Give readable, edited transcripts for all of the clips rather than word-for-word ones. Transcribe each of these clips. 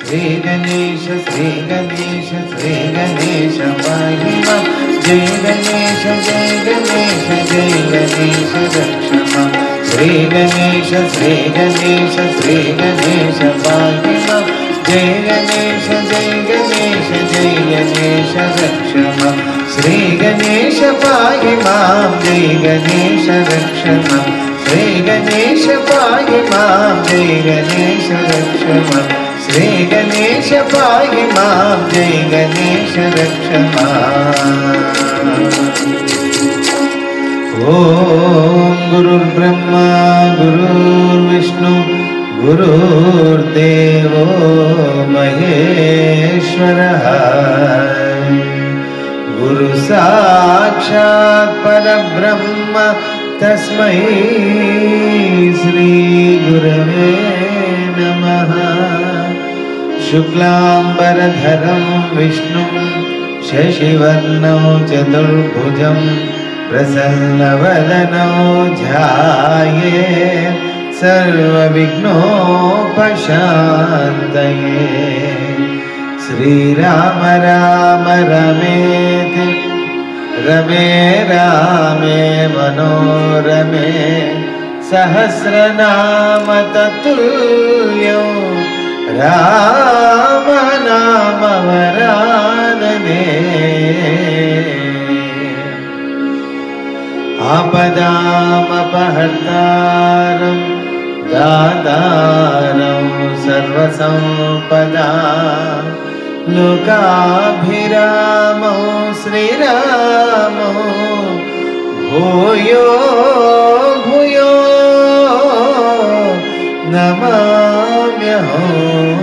श्री गणेश श्री गणेश श्री गणेश पाहि मां जय गणेश जय गणेश जय गणेश रक्ष मां श्री गणेश श्री गणेश श्री गणेश पाहि मां जय गणेश जय गणेश जय गणेश रक्ष मां श्री गणेश पाहि मां जय गणेश रक्ष मां श्री गणेश पाहि मां जय गणेश रक्ष मां श्री गणेश पाहि मां जय गणेश रक्ष मां। ओम गुरुर्ब्रह्मा गुरुर्विष्णु गुरुर्देवो महेश्वरः गुरु साक्षात् परब्रह्म तस्मै श्री गुरवे नमः। शुक्लांबरधरं विष्णुं शशिवर्णं चतुर्भुजं प्रसन्नवदनं ध्यायेत् सर्वविघ्नोपशान्तये। श्रीराम राम रमेति रमे रामे मनोरमे सहस्रनाम तत्तुल्यं राम नाम वरानने। आपदामपहर्तारं दातारं सर्वसंपदा लोकाभिरामो श्रीरामो भूयो भूयो नमाम्यहम्।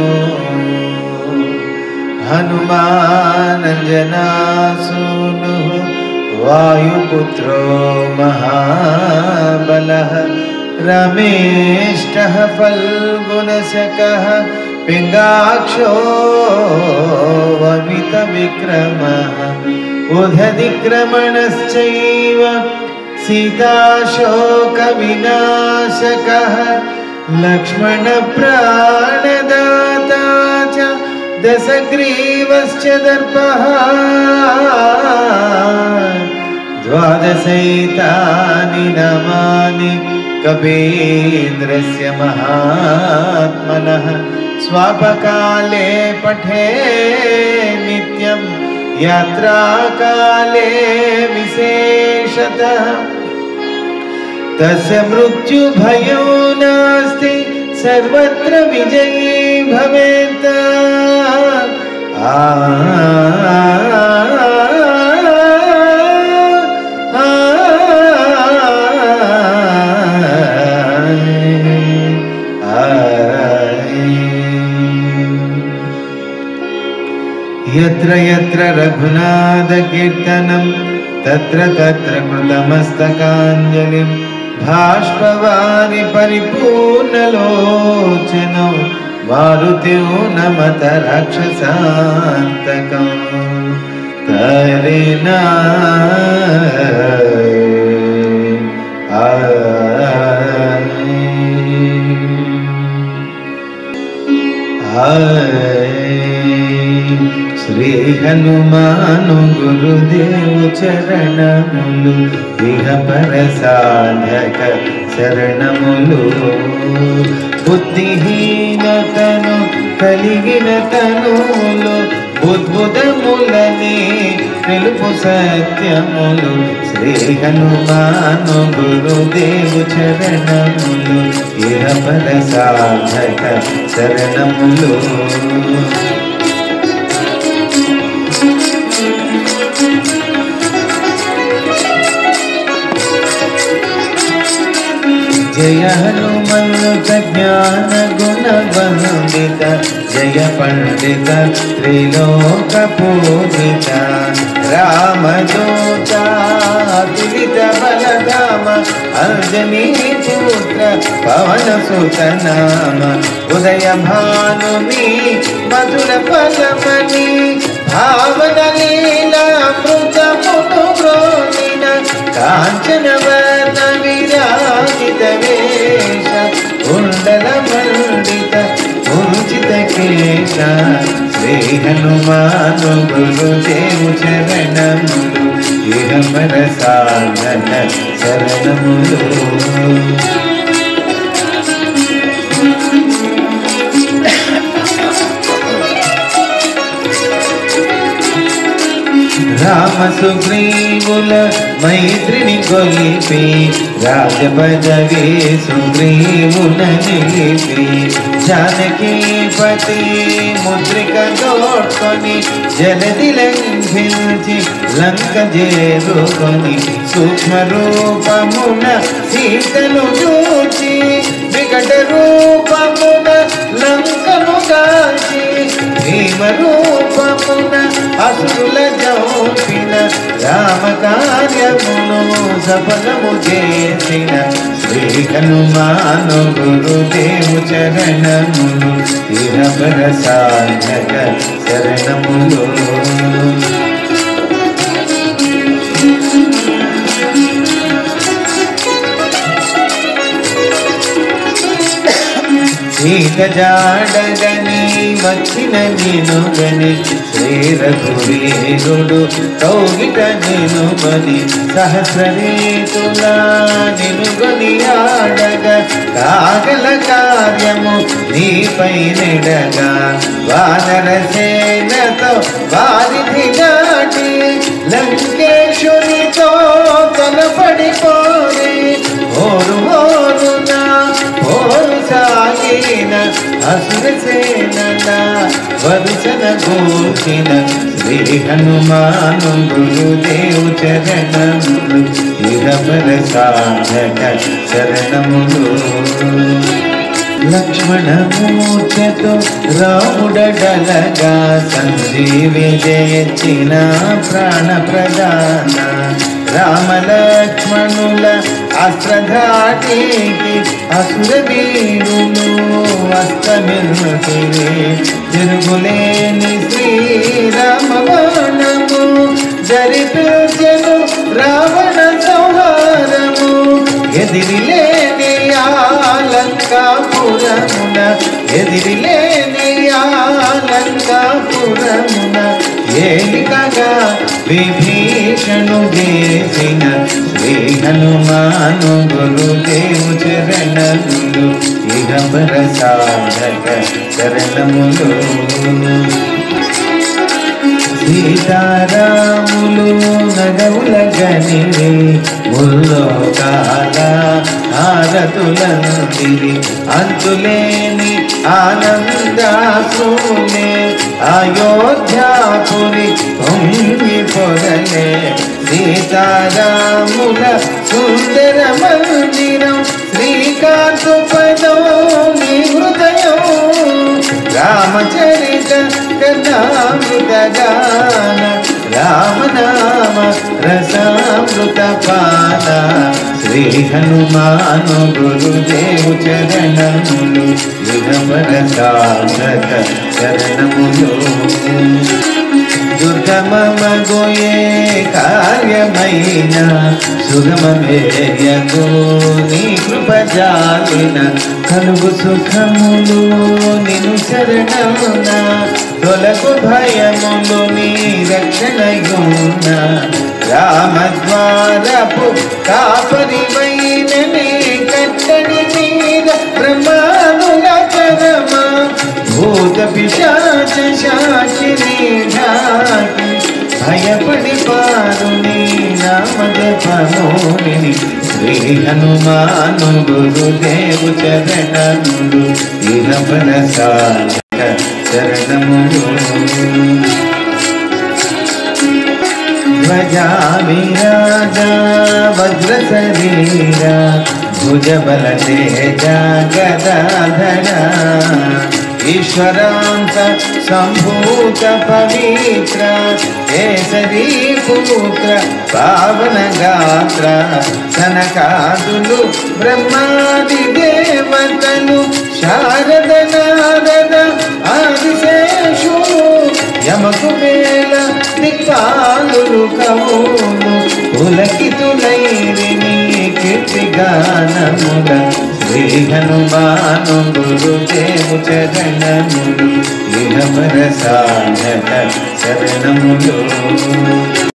हनुमानञ्जनासूनुः वायुपुत्रो महाबलः रमेष्टः फल्गुनशकः पिङ्गाक्षो वमितविक्रमः उदधिक्रमणश्चैव सीताशोकविनाशकः लक्ष्मणप्राणदाता च दशग्रीवश्च दर्पः द्वादशैतानि नामानि कबीन्द्रस्य महात्मनः स्वापकाले पठे नित्यं यात्राकाले विशेषतः तस्य मृत्युभयो नास्ति सर्वत्र विजयी भवेत्। यत्र यत्र रघुनाथकीर्तनं तत्र तत्र कृतमस्तकाञ्जलिं बाष्पवारि परिपूर्णलोचनो मारुतिं नमत राक्षसान्तकं तरिना श्री हनुमानु गुरुदेव चरणमुलु इह पर साधक शरणमुलु बुद्धिहीनतनु కలిగినతనులు బుద్బుదములని తెలుపు సత్యములు శ్రీ హనుమాను గురుదేవు చరణములు ఇహపర సాధక శరణములు. जय हनुमंत ज्ञान गुण वंदित जय पंडित त्रिलोक पूजित रामदूता तुलित बलधाम अंजनी पुत्र पवन सुत नाम उदय भानुनी मधुर फलमणि भावन लीला मृत मुनु ब्रोनिन कांचन वर्ण विराजित वेश कुंडल मंडित उर्जित केश శ్రీ హనుమాను గురుదేవు చరణములు ఇహపర సాధన శరణములు రామ సుగ్రీవుల మైత్రిని కొలిపి రాజపదవి సుగ్రీవున నిలిపి జానకీపతి ముద్రిక తోడ్కొని జలది లంఘించి లంక చేరుకొని సూక్ష్మ రూపమున సీతను చూచి వికట రూపమున లంకను కాల్చి భీమ రూపమున అసురుల జోపిన రామ కార్యమును సఫలము చేసిన శ్రీ హనుమాను గురుదేవు చరణములు ఇహపర సాధక శరణములు సీత జాడగని వచ్చిన నినుగని శ్రీ రఘువీరుడు కౌగిట నినుగని సహస్రరీతులా నినుగని ఆడగ కాగల కార్యము నీపై నిడగా వానర సేనతో వారిధి దాటి లంకేశునితో కనపడిపోయి ఓరు ఓరునా ఓరు సాగిన అసురసేన వరుసన గోచిన శ్రీ హనుమాను గురుదేవు చరణములు ఇహపర సాధక శరణములు లక్ష్మణమూర్ఛతో రాముడడలగా సంజీవి జయించిన ప్రాణ ప్రదాన రామ లక్ష్మణుల అస్త్రధాటికి అసుర వీరులు అస్తమిర్తివి తిరుగులేని శ్రీరామ బాణము జరిపించెను రావణ సంహారము ఎదిరిలేని లంకాపురమున ఎదిరిలేని లంకాపురమున ఏలికగా విభీషణు చేసిన శ్రీ హనుమాను గురుదేవు చరణములు ఇహపర సాధక శరణములు సీతారాములు నగవుల గనిరి ముల్లోకాల హారతులందిరి అంతులేని ఆనందాసులే అయోధ్యాపురి పొంగి పొరలే సీతారాముల సుందర మందిరం శ్రీకాంతు పదం నీ హృదయం రామచరిత కథామృత గాన రామనామ రసామృత పాన శ్రీ హనుమాను గురుదేవు చరణములు ఇహపర సాధక శరణములు దుర్గమమగోయే కార్యమైన సుగమమేయకు నీ కృప జాలిన కలుగు సుఖములు నిను శరణమున తొలకు భయములు నీ రక్షణయున రామద్వారపు కాపరివైన నీ కట్టడి మీద బ్రహ్మానుల చరమ భూత పిశాచ శాకిని ఢాకి భయపడి పారు నీ నామ జపమోని శ్రీ హనుమాను గురుదేవు చరణములు ఇహపర సాధక శరణములు ధ్వజా విరాజ వజ్ర శరీర భుజబల తేజ గదాధర ఈశ్వరాంత సంభూత పవిత్ర కేసరీ పుత్ర పావన గాత్ర సనకాదులు బ్రహ్మాది దేవతలు శారద నారద ఆదిశేషులు యమకు మేల దిక్పాలులు కవులు పులకితులైరి నీ కీర్తి కీర్తి గానముల శ్రీ హనుమాను గురుదేవు చరణములు ఇహపర సాధన శరణములు.